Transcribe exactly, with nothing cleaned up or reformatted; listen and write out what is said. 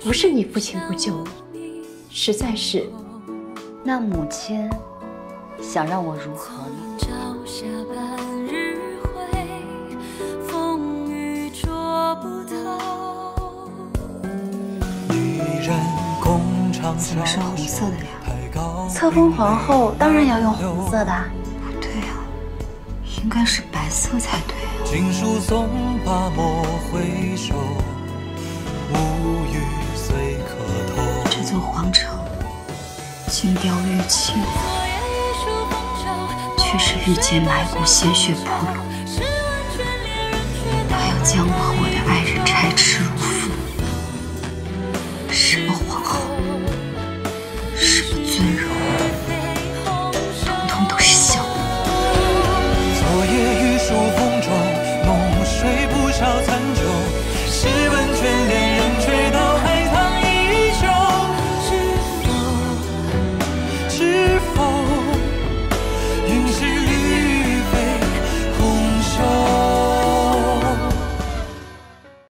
不是你父亲不救你，实在是…… 那母亲想让我如何呢？怎么是红色的呀？册封皇后当然要用红色的。不对啊，应该是白色才对啊。锦书送罢莫回首，无语随客头。这座皇城金雕玉砌，却是日渐埋骨，鲜血铺路。他要将我活